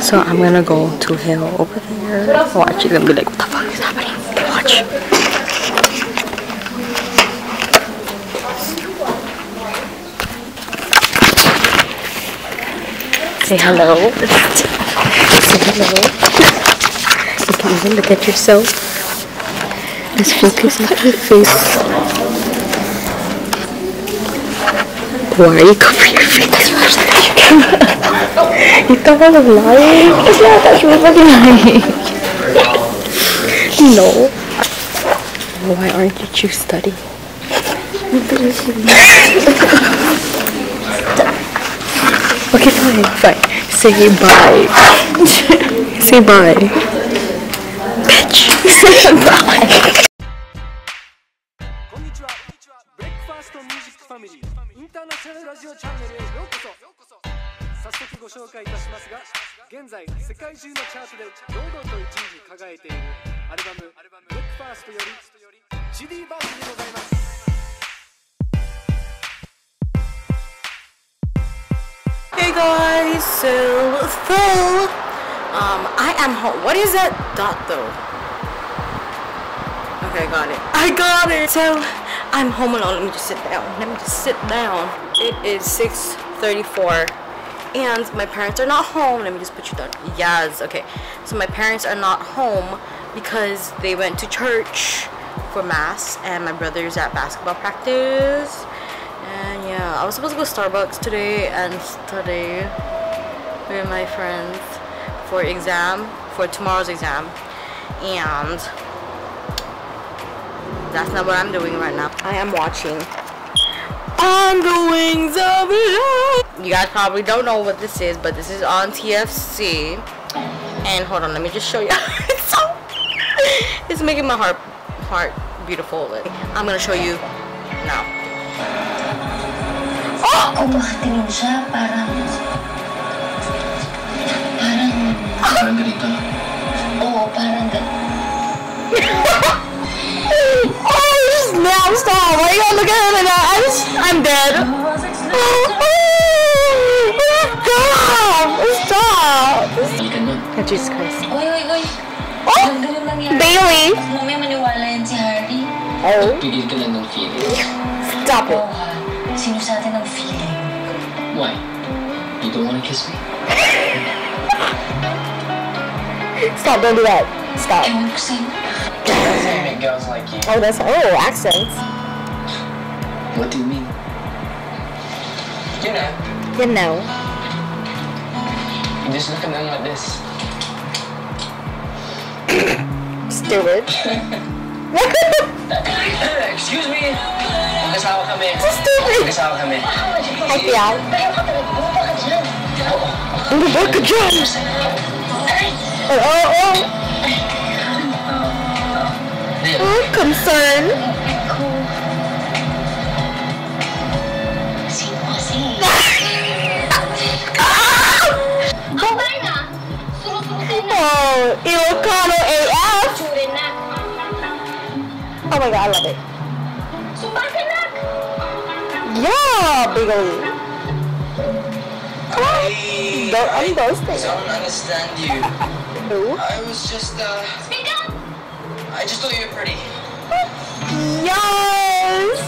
So I'm gonna go to a hill over there. Watch, you're gonna be like, what the fuck is happening? Watch. Say hello. Say hello. You can even look at yourself. Just focus on your face. Why are you covering your face? You thought I was lying? It's not that you were fucking lying. No. Why aren't you studying? Okay, fine. Say bye. Say bye. Bitch. Say bye. 早速ご紹介いたしますが、現在世界中のチャートで堂々と1位に輝いているアルバム「ブレックファースト」より CD バージョンでございます。 Hey guys, so I am home. What is that dot though? Okay, I got it. So I'm home alone. Let me just sit down. It is 6:34 and my parents are not home. Let me just put you down. Yes, okay. So my parents are not home because they went to church for mass and my brother's at basketball practice. And yeah, I was supposed to go to Starbucks today and study with my friends for tomorrow's exam, and that's not what I'm doing right now. I am watching On the Wings of Love. You guys probably don't know what this is, but this is on TFC. And hold on, let me just show you. It's making my heart beautiful. I'm gonna show you now. Kung makatingin siya, parang ganito. Oo, parang ganito. Oh, now stop. Why you gotta look at him like that? I'm dead. Stop. Oh, Jesus Christ. Oy. Oh, Bailey. Mamaya maniwala yan si Hardy. Oh. Pigil ka lang ng feeling. Stop it. Sino sa atin ang feeling? Why? You don't want to kiss me? Stop, don't do that. Stop. Ewan ko sa'yo. I mean girls like you. Oh, that's accents. What do you mean? You know. You know. You just look at them like this. Stupid. Excuse me. Mag-asawa kami. So stupid. Mag-asawa kami. Hi, Piao. Ano ba ka dyan? Oh. Oh, concern. Sino kasi? Oh, Ilocano AF. Oh my god, I love it. Yeah, Bailey. I'm ghosting. I don't understand you. Who? I was just, Speak up! I just thought you were pretty. Yes!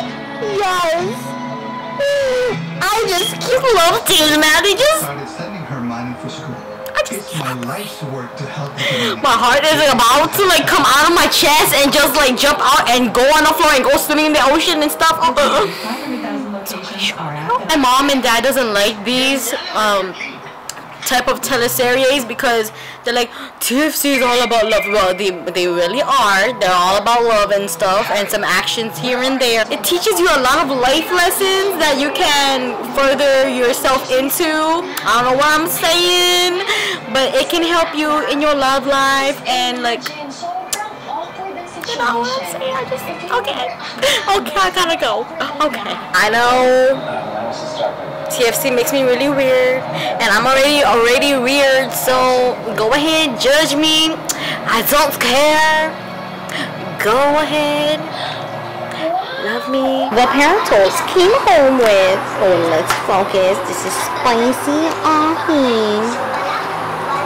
I just keep love tears, man. They just... Sending her money for school. It's my life's work to help you. My heart is about to like come out of my chest and just like jump out and go on the floor and go swimming in the ocean and stuff. My mom and dad doesn't like these type of teleseries because they're like, TFC is all about love. Well, they really are. They're all about love and stuff and some actions here and there. It teaches you a lot of life lessons that you can further yourself into. I don't know what I'm saying, but it can help you in your love life and like, you know what I'm saying? Okay, I gotta go. Okay, I know TFC makes me really weird, and I'm already weird, so go ahead, judge me. I don't care. Go ahead. Love me. The parentals came home with, oh, let's focus. This is spicy on him.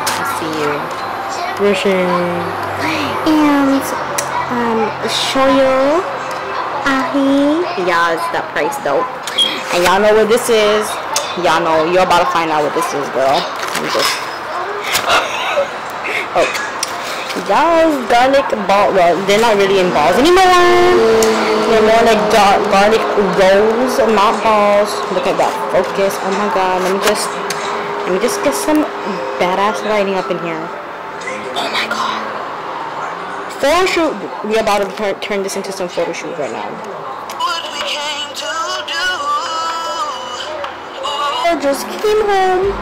Refreshing. And shoyu, ahi. Yeah, it's that price though. And y'all know what this is. Y'all know. You're about to find out what this is, girl. I'm just. Oh. Y'all's garlic ball. Well, they're not really in balls anymore. They're more like garlic rolls, not balls. Look at that focus. Oh my god. Let me just get some badass lighting up in here. Oh my god. Photo shoot. We're about to turn this into some photo shoot right now. What we came to do. I just came home.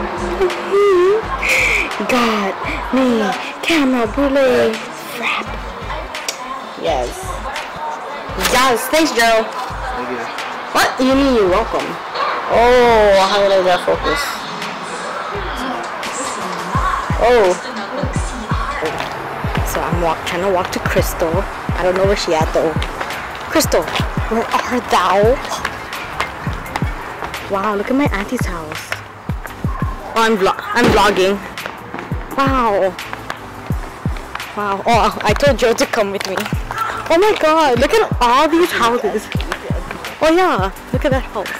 God, me, camera, brulee, frap. Yes. Yes, thanks, Joe. Thank you. What? You mean you're welcome? Oh, how did I get focus? Oh. So I'm trying to walk to Crystal. I don't know where she at though. Crystal, where art thou? Wow, look at my auntie's house. Oh, I'm vlogging. Wow. Wow. Oh, I told Joe to come with me. Oh my god, look at all these houses. Oh yeah, look at that house.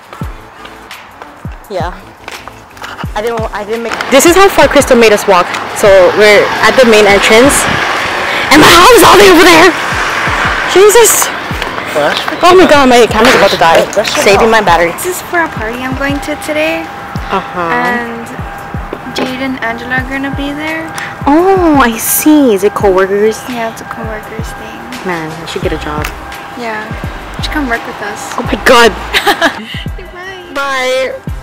Yeah. I didn't make. This is how far Crystal made us walk. So we're at the main entrance. And my house is all the way over there. Jesus. Oh my god, my camera's about to die. Saving my battery. This is for a party I'm going to today. And Jade and Angela are gonna be there. Oh, I see. Is it co-workers? Yeah, it's a co-workers thing. Man, I should get a job. Yeah. You should come work with us. Oh my god. Bye. Bye.